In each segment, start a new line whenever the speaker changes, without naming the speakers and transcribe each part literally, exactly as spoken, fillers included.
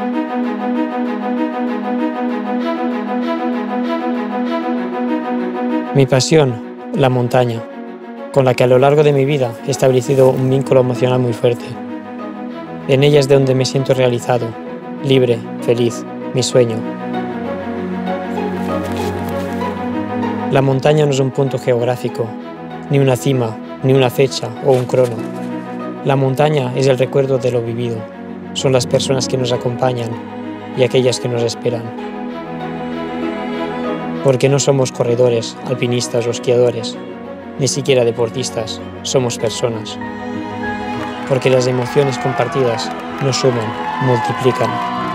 Mi pasión, la montaña, con la que a lo largo de mi vida he establecido un vínculo emocional muy fuerte. En ella es de donde me siento realizado, libre, feliz, mi sueño. La montaña no es un punto geográfico, ni una cima, ni una fecha o un crono. La montaña es el recuerdo de lo vivido, son las personas que nos acompañan y aquellas que nos esperan. Porque no somos corredores, alpinistas o esquiadores, ni siquiera deportistas, somos personas. Porque las emociones compartidas no suman, multiplican.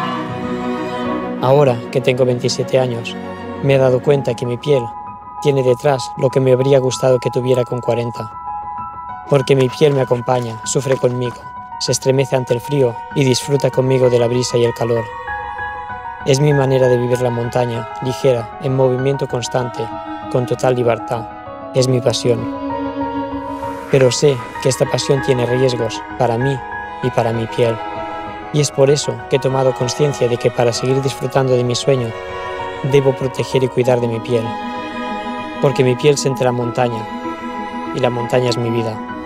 Ahora que tengo veintisiete años, me he dado cuenta que mi piel tiene detrás lo que me habría gustado que tuviera con cuarenta. Porque mi piel me acompaña, sufre conmigo, se estremece ante el frío y disfruta conmigo de la brisa y el calor. Es mi manera de vivir la montaña, ligera, en movimiento constante, con total libertad. Es mi pasión. Pero sé que esta pasión tiene riesgos para mí y para mi piel. Y es por eso que he tomado conciencia de que para seguir disfrutando de mi sueño, debo proteger y cuidar de mi piel. Porque mi piel siente la montaña, y la montaña es mi vida.